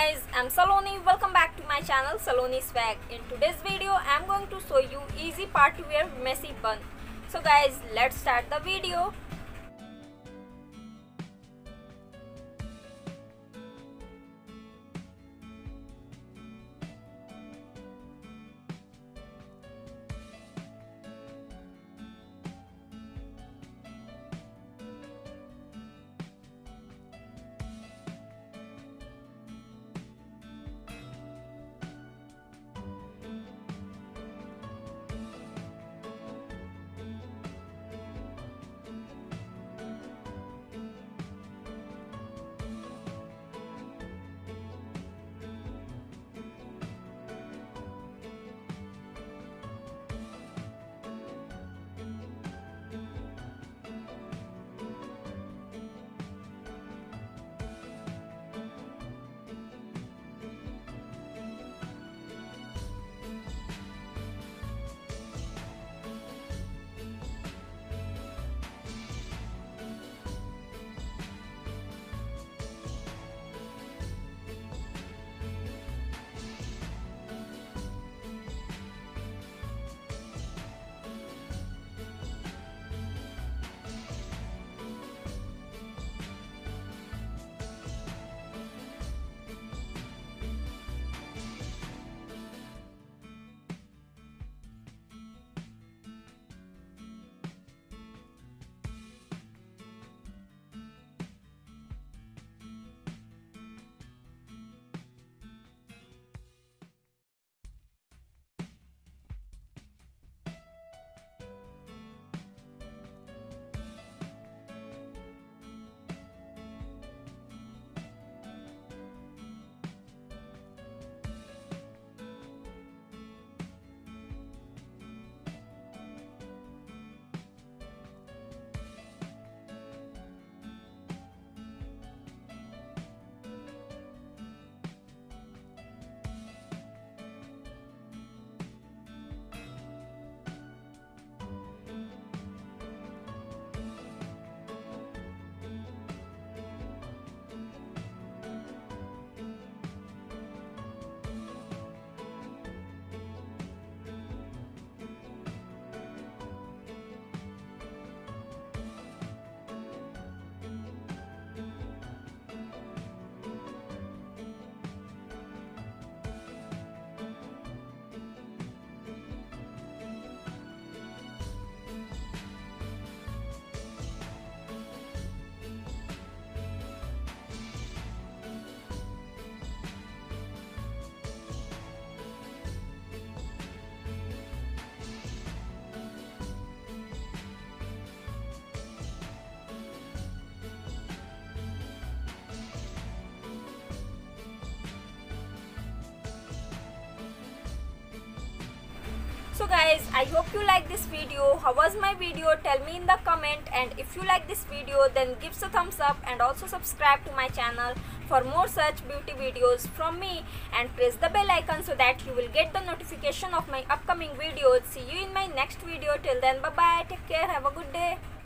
guys, I'm Saloni. Welcome back to my channel Saloni Swag. In today's video, I'm going to show you easy party wear messy bun. So guys, let's start the video. So guys, I hope you like this video. How was my video? Tell me in the comment, and if you like this video then give us a thumbs up and also subscribe to my channel for more such beauty videos from me, and press the bell icon so that you will get the notification of my upcoming videos. See you in my next video. Till then, bye bye, take care, have a good day.